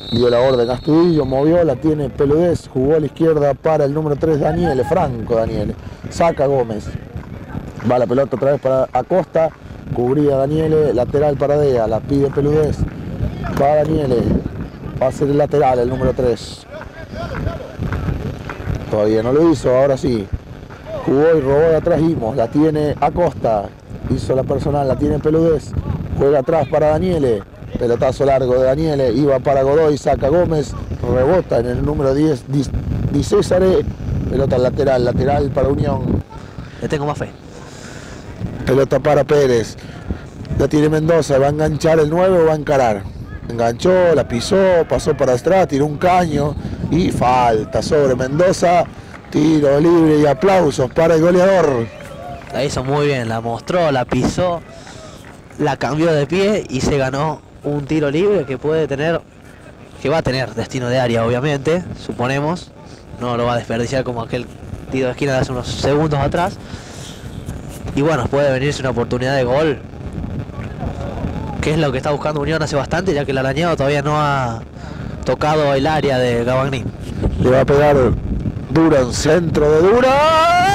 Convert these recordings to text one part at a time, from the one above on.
dio la orden a Astudillo, movió, la tiene Peludez, jugó a la izquierda para el número 3 Daniele, Franco Daniele, saca Gómez, va la pelota otra vez para Acosta, cubría Daniele, lateral para Dea, la pide Peludez, va Daniele, va a ser el lateral el número 3, todavía no lo hizo, ahora sí, jugó y robó de atrás Imos, la tiene Acosta, hizo la personal, la tiene Peludez, juega atrás para Daniele, pelotazo largo de Daniele, iba para Godoy, saca Gómez, rebota en el número 10 Di Césare, pelota lateral para Unión. Le tengo más fe. Pelota para Pérez, la tiene Mendoza, va a enganchar el 9 o va a encarar. Enganchó, la pisó, pasó para atrás, tiró un caño y falta sobre Mendoza, tiro libre y aplausos para el goleador. La hizo muy bien, la mostró, la pisó, la cambió de pie y se ganó un tiro libre que puede tener, que va a tener destino de área, obviamente, suponemos. No lo va a desperdiciar como aquel tiro de esquina de hace unos segundos atrás. Y bueno, puede venirse una oportunidad de gol, que es lo que está buscando Unión hace bastante, ya que el arañado todavía no ha tocado el área de Gabagni. Le va a pegar Durán, centro de Durán.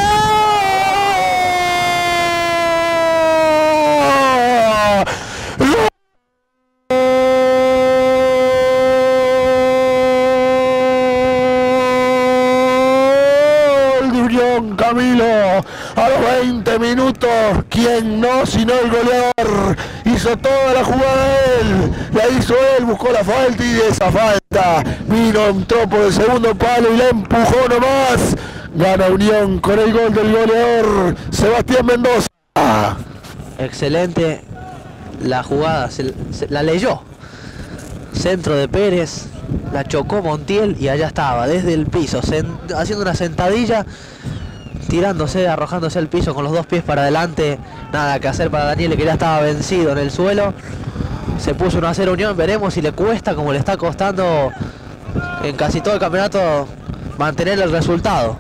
Camilo, a los 20 minutos, ¿quién no sino el goleador? Hizo toda la jugada él, la hizo él, buscó la falta y de esa falta vino, entró por el segundo palo y la empujó nomás. Gana Unión con el gol del goleador Sebastián Mendoza. Excelente la jugada, la leyó. Centro de Pérez, la chocó Montiel y allá estaba, desde el piso, haciendo una sentadilla, tirándose, arrojándose al piso con los dos pies para adelante. Nada que hacer para Daniele, que ya estaba vencido en el suelo. Se puso 1-0 Unión, veremos si le cuesta, como le está costando en casi todo el campeonato, mantener el resultado.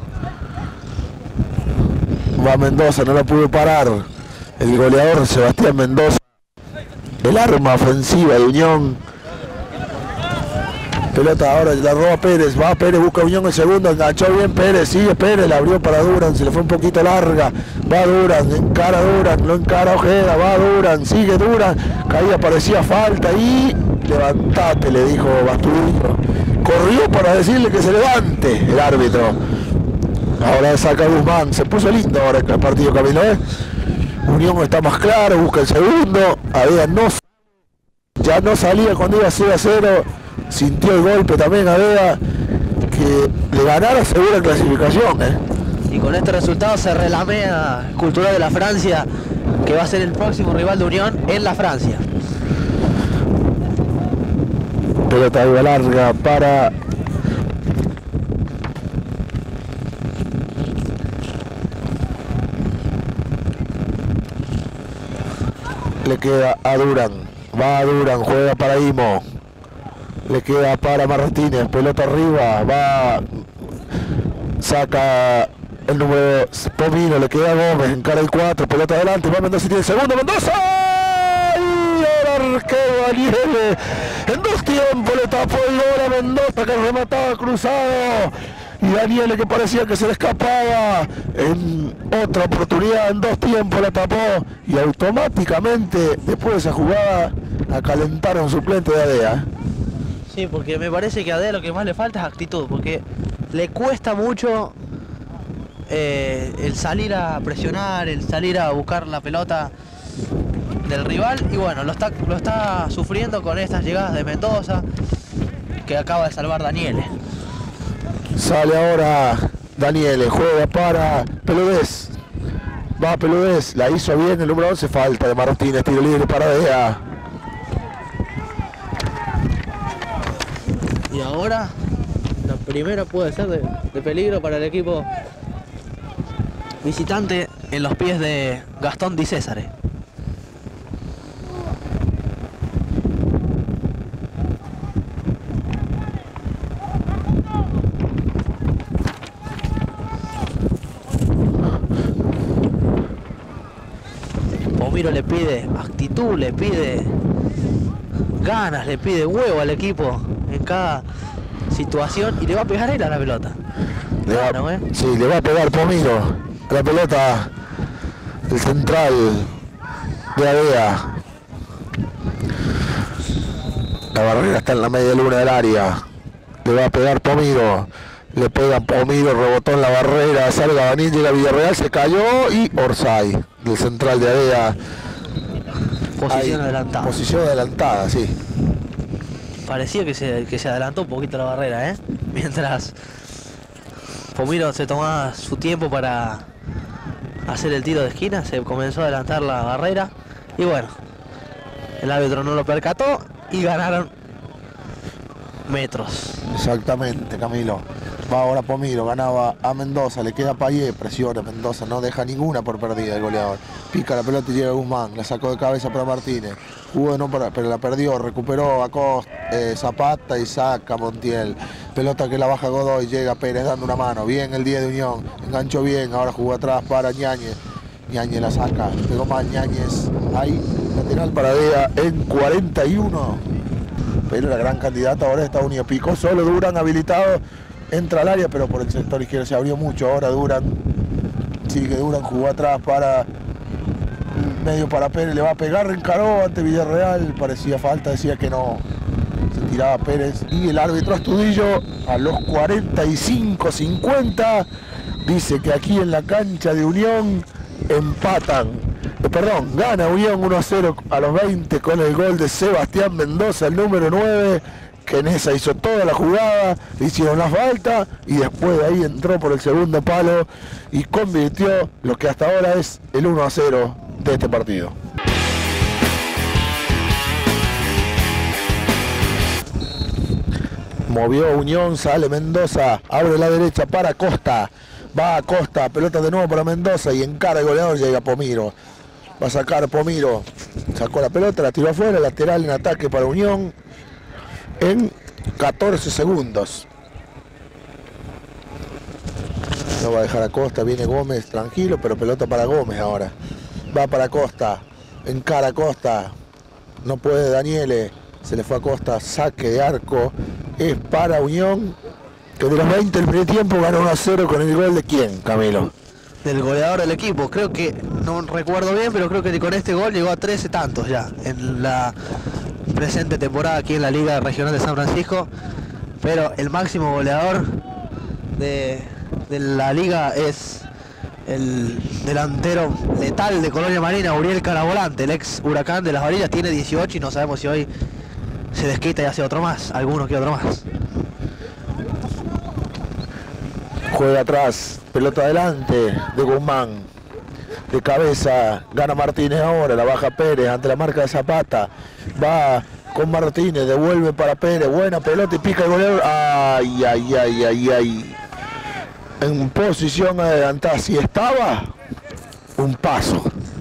Va Mendoza, no la pudo parar el goleador Sebastián Mendoza, el arma ofensiva de Unión. Pelota ahora, la roba Pérez, va Pérez, busca Unión el segundo, enganchó bien Pérez, sigue Pérez, la abrió para Durán, se le fue un poquito larga, va Durán, encara Durán, lo encara Ojeda, va Durán, sigue Durán, caía, parecía falta y levantate, le dijo Bastudillo, corrió para decirle que se levante el árbitro. Ahora saca Guzmán, se puso lindo ahora el partido, Camilo, Unión está más claro, busca el segundo, Adea ya no salía cuando iba 0-0, sintió el golpe también Adea, que le ganara segura clasificación. Y con este resultado se relamea Cultural de la Francia, que va a ser el próximo rival de Unión en la Francia. Pelota larga para le queda a Durán, va a Durán, juega para Imo, le queda para Martínez, pelota arriba, va, saca el número Pomino, le queda Gómez, encara el 4, pelota adelante, va Mendoza y tiene el segundo, Mendoza, y el arquero Daniele, en 2 tiempos le tapó el gol a Mendoza que remataba cruzado, y Daniele, que parecía que se le escapaba, en otra oportunidad en 2 tiempos la tapó, y automáticamente después de esa jugada acalentaron suplente de Adea. Sí, porque me parece que a Adea lo que más le falta es actitud, porque le cuesta mucho el salir a presionar, el salir a buscar la pelota del rival, y bueno, lo está sufriendo con estas llegadas de Mendoza, que acaba de salvar Daniele. Sale ahora Daniele, juega para Peludez, va Peludez, la hizo bien el número 11, falta de Martínez, tiro libre para Adea. Y ahora la primera puede ser de peligro para el equipo visitante en los pies de Gastón Di Césare. Pomiro le pide actitud, le pide ganas, le pide huevo al equipo en cada situación y le va a pegar él a la pelota. Claro, Sí, le va a pegar Pomiro a la pelota del central de Avea. La barrera está en la media luna del área. Le va a pegar Pomiro. Le pega Pomiro, rebotó en la barrera, sale Gabanín, llega Villarreal, se cayó y Orsay, del central de Avea. Posición adelantada. Posición adelantada, sí. Parecía que se adelantó un poquito la barrera, ¿eh? Mientras Pomiro se tomaba su tiempo para hacer el tiro de esquina, se comenzó a adelantar la barrera y bueno, el árbitro no lo percató y ganaron metros. Exactamente, Camilo. Va ahora Pomiro, ganaba a Mendoza, le queda Payet, presiona Mendoza, no deja ninguna por perdida el goleador. Pica la pelota y llega Guzmán, la sacó de cabeza para Martínez. Jugó no para, pero la perdió, recuperó a Zapata y saca Montiel. Pelota que la baja Godoy, llega Pérez dando una mano. Bien el 10 de Unión, enganchó bien, ahora jugó atrás para Ñáñez. Ñáñez la saca, pegó más Ñáñez. Ahí, lateral para Avea en 41. Pero la gran candidata ahora es Estados Unidos. Picó solo Durán habilitado. Entra al área, pero por el sector izquierdo se abrió mucho. Ahora Durán, sigue Durán, jugó atrás para medio para Pérez, le va a pegar, encaró ante Villarreal, parecía falta, decía que no, se tiraba Pérez. Y el árbitro Astudillo a los 45-50 dice que aquí en la cancha de Unión empatan, gana Unión 1-0 a los 20 con el gol de Sebastián Mendoza, el número 9. Que en esa hizo toda la jugada, le hicieron la falta y después de ahí entró por el segundo palo y convirtió lo que hasta ahora es el 1-0 de este partido. Movió Unión, sale Mendoza, abre la derecha para Costa, va a Costa, pelota de nuevo para Mendoza y encara el goleador, llega Pomiro. Va a sacar Pomiro, sacó la pelota, la tiró afuera, lateral en ataque para Unión. En 14 segundos. No va a dejar a Costa, viene Gómez tranquilo, pero pelota para Gómez ahora. Va para Costa, encara a Costa, no puede Daniele, se le fue a Costa, saque de arco, es para Unión, que de los 20 del primer tiempo ganó 1-0 con el gol de quién, Camilo. Del goleador del equipo, creo que, no recuerdo bien, pero creo que con este gol llegó a 13 tantos ya, en la presente temporada aquí en la Liga Regional de San Francisco, pero el máximo goleador de la liga es el delantero letal de Colonia Marina, Uriel Caravolante, el ex Huracán de las Varillas, tiene 18 y no sabemos si hoy se desquita y hace otro más, alguno que otro más. Juega atrás, pelota adelante de Guzmán, de cabeza, gana Martínez ahora, la baja Pérez ante la marca de Zapata, va con Martínez, devuelve para Pérez, buena pelota y pica el goleador, ay, en posición adelantada, si estaba, un paso,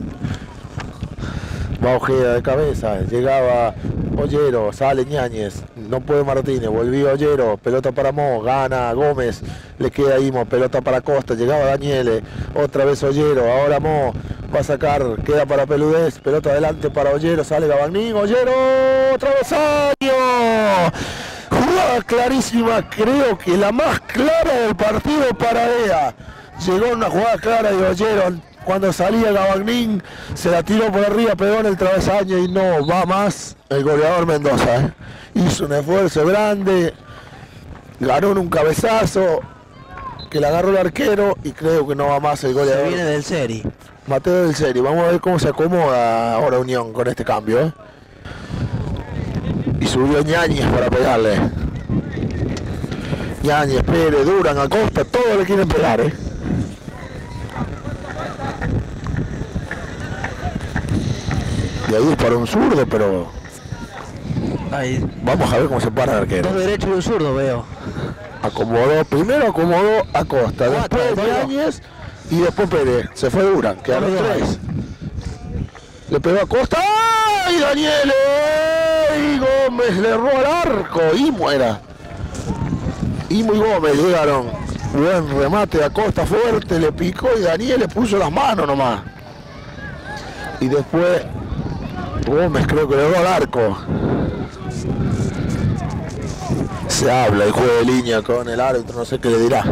va Ojeda de cabeza, llegaba Ollero, sale Ñáñez, no puede Martínez, volvió Ollero, pelota para Mo, gana Gómez, le queda Imo, pelota para Costa, llegaba Daniele, otra vez Ollero, ahora Mo, va a sacar, queda para Peludez, pelota adelante para Ollero, sale Gabanín, Ollero, travesaño, jugada clarísima, creo que la más clara del partido para Avea, llegó una jugada clara de Ollero, cuando salía Gabanín, se la tiró por arriba, pegó en el travesaño y no va más el goleador Mendoza. Hizo un esfuerzo grande, ganó en un cabezazo, que le agarró el arquero y creo que no va más el goleador. Se viene del Seri. Mateo del Seri, vamos a ver cómo se acomoda ahora Unión con este cambio. Y subió Ñáñez para pegarle. Ñáñez, Pérez, Durán, Acosta, todos le quieren pegar, Y ahí disparó un zurdo, pero Ahí. Vamos a ver cómo se para el arquero. Dos derechos y un zurdo veo. Primero acomodó a Costa, después Ñáñez y después Pérez. Se fue Durán, quedaron tres. Le pegó a Costa. ¡Ay, Daniele! Y Gómez le erró al arco. Y muera. Y muy Gómez llegaron. Buen remate de Acosta, fuerte, le picó y Daniel le puso las manos nomás. Y después Gómez creo que le erró al arco. Se habla el juego de línea con el árbitro, no sé qué le dirá.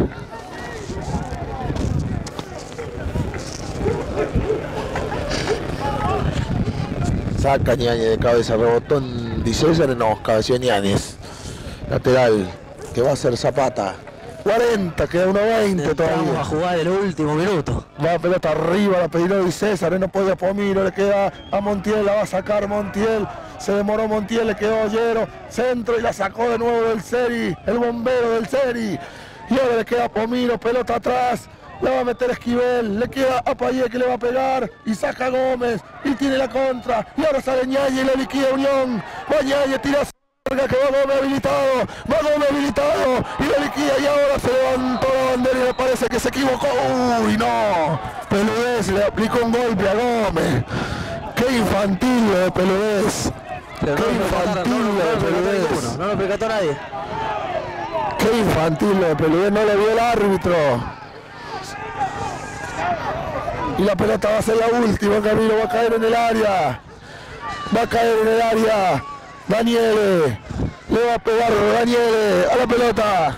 Saca Ñañez de cabeza, rebotó en Di César, no, cabeció Ñañez. Lateral, que va a ser Zapata. 40, queda 1:20 todavía. Vamos a jugar el último minuto. Va pelota arriba, la pedirá Di César, no puede Pomiro, le queda a Montiel, la va a sacar Montiel. Se demoró Montiel, le quedó Ollero, centro y la sacó de nuevo del Seri, el bombero del Seri. Y ahora le queda a Pomiro, pelota atrás. La va a meter Esquivel, le queda a Payet que le va a pegar y saca a Gómez y tiene la contra y ahora sale Ñañez y le liquida Unión. Va Ñañez, tira cerca que va Gómez habilitado y le liquida y ahora se levantó la bandera y me parece que se equivocó. Uy, no, Peludez le aplicó un golpe a Gómez. Qué infantil lo de Peludez. Qué infantil lo de Peludez. No lo percató nadie. Qué infantil lo de Peludez, no le vio el árbitro. Y la pelota va a ser la última, Camilo, va a caer en el área. Daniele, le va a pegar Daniele a la pelota.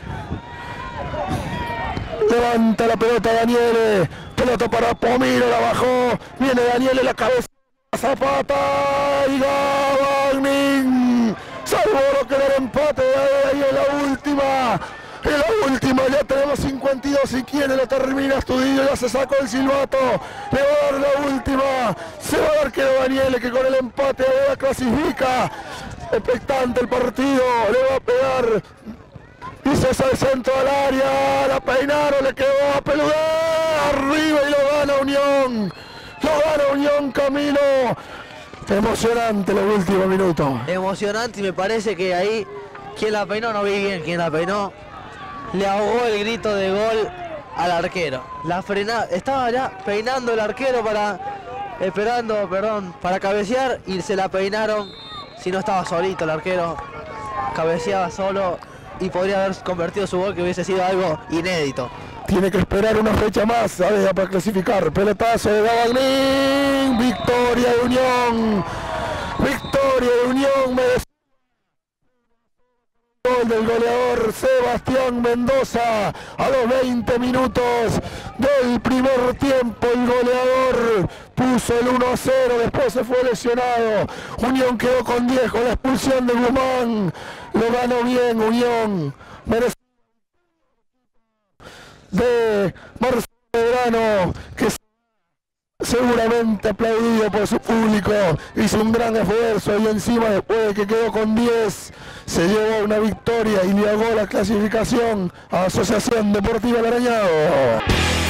Levanta la pelota Daniele. Pelota para Pomiro, la bajó. Viene Daniele, la cabeza. Zapata y Gavagnin. Salvo lo que era el empate ahí en la última. En la última, ya tenemos 52 y quiere lo termina Astudillo, ya se sacó el silbato, le va a dar la última, se va a dar que Daniele que con el empate ahora clasifica, expectante el partido, le va a pegar, hizo ese centro al área, la peinaron, le quedó a Peludez, arriba y lo gana Unión, Camilo, emocionante los últimos minutos. Emocionante y me parece que ahí, quien la peinó, no vi bien quién la peinó. Le ahogó el grito de gol al arquero. La frenada, estaba ya peinando el arquero para cabecear y se la peinaron. Si no estaba solito el arquero, cabeceaba solo y podría haber convertido su gol que hubiese sido algo inédito. Tiene que esperar una fecha más, ¿sabes? Para clasificar. Pelotazo de Gavagnin, victoria de Unión. Gol del goleador Sebastián Mendoza a los 20 minutos del primer tiempo. El goleador puso el 1-0, después se fue lesionado. Unión quedó con 10 con la expulsión de Guzmán. Lo ganó bien Unión. De Marcelo Medrano, que seguramente aplaudido por su público, hizo un gran esfuerzo y encima después de que quedó con 10 se llevó una victoria y le ahogó la clasificación a Asociación Deportiva Larañado.